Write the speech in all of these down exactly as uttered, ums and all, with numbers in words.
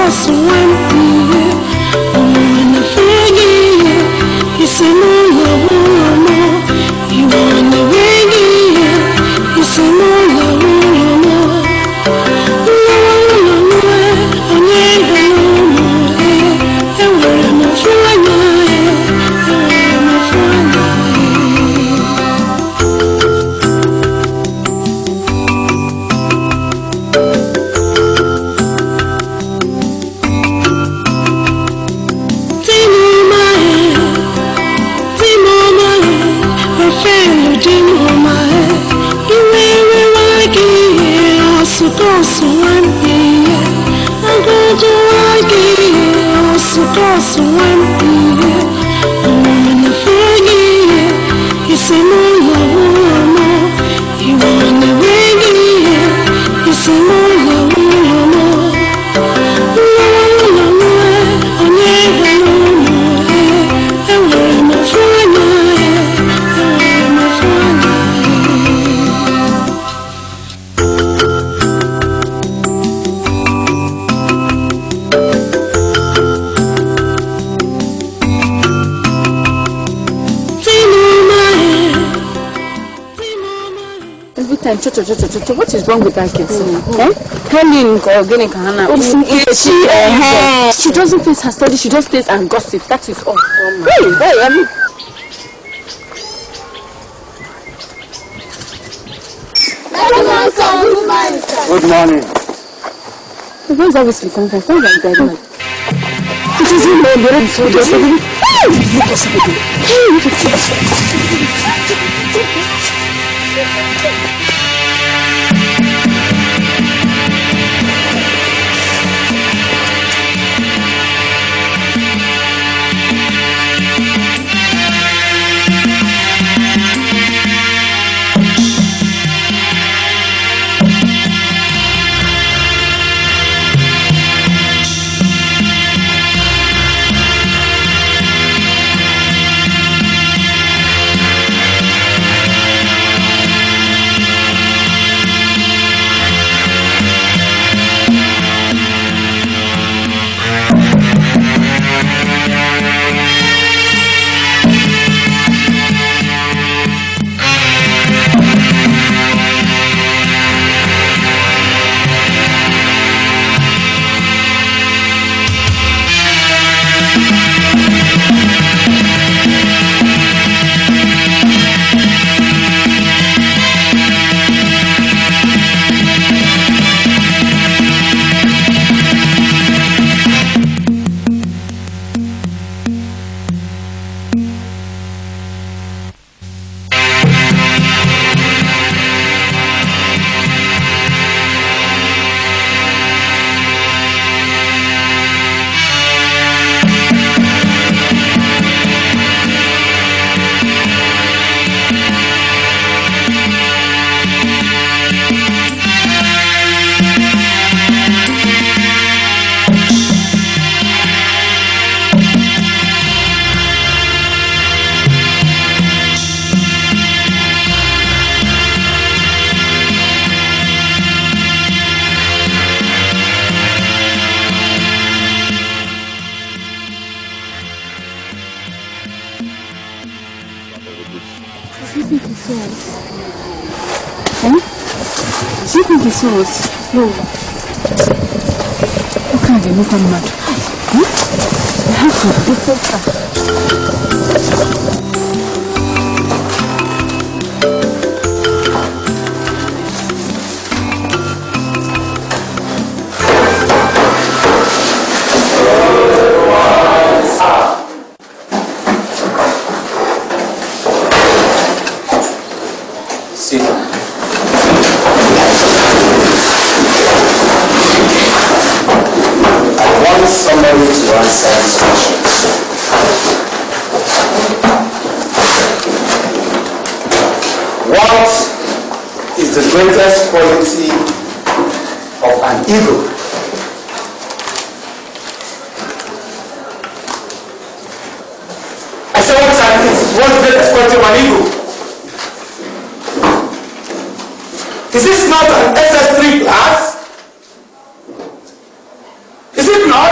course one year. I'm on the figure. You say no, no, no, no. You want the figure. You say no, no, no, no. No, no, no, oh yeah, no, no, eh. And where am I from now? And where am I from now? Supposed to one year, I'm going to like it. Supposed to one year, I'm on the figure. You say no, no, no. You want the figure. You say no, no, no, no. No, no, no, oh yeah, no, no, eh. And where am I from now? And where am I from now? Time, cho, cho, cho, cho, cho. What is wrong with that kid? Mm-hmm. Eh? Helen or getting Kahana. She, uh, she doesn't face her study, she just stays and gossips. That is all. Oh really? Hey, I mean. Good morning. Where's that whiskey coming from? Where's that guy? It is in there. You're so desperate. No. How can they look at mad? Hmm? I have to do something. Greatest quality of an eagle. I said, what's that? What's the greatest quality of an eagle? Is this not an S S three class? Is it not?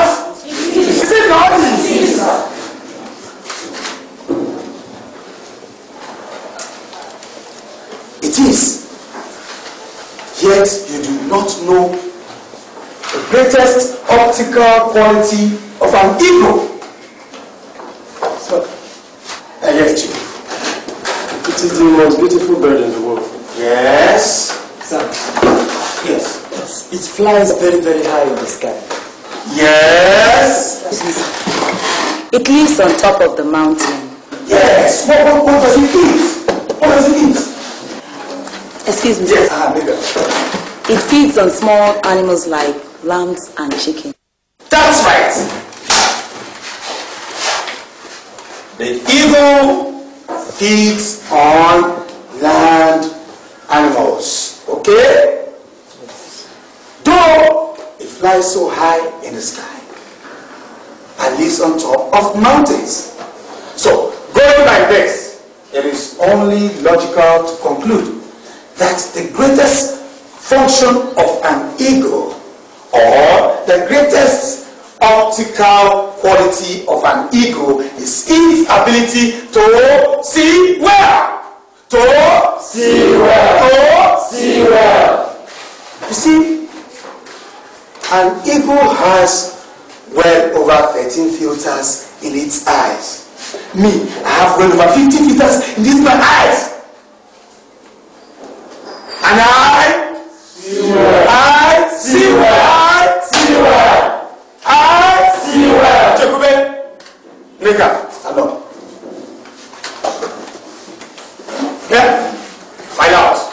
greatest optical quality of an eagle? Sir, uh, yes, Chief. It is the most beautiful bird in the world. Yes. Sir, Yes. it flies very, very high in the sky. Yes. It lives on top of the mountain. Yes. What, what, what does it eat? What does it eat? Excuse me. Yes. Ah, maybe. It feeds on small animals like lambs and chicken. That's right. The eagle feeds on land animals. Okay? Though it flies so high in the sky and lives on top of mountains. So, going like this, it is only logical to conclude that the greatest function of an eagle, or the greatest optical quality of an eagle, is its ability to see well. To see well. To see well. You see, an eagle has well over thirteen filters in its eyes. Me, I have well over fifty filters in these my eyes. And I see well. I see well. I see well. I see well. Chekube, Neka, stand up. Yeah, find out.